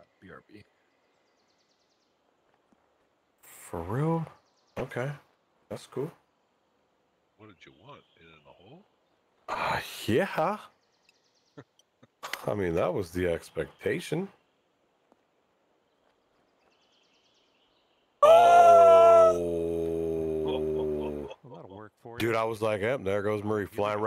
BRB. For real? Okay, that's cool. What did you want? In the hole? Yeah. I mean, that was the expectation. Oh. Well, that'll work for you. Dude, I was like, yep, there goes Murray flying right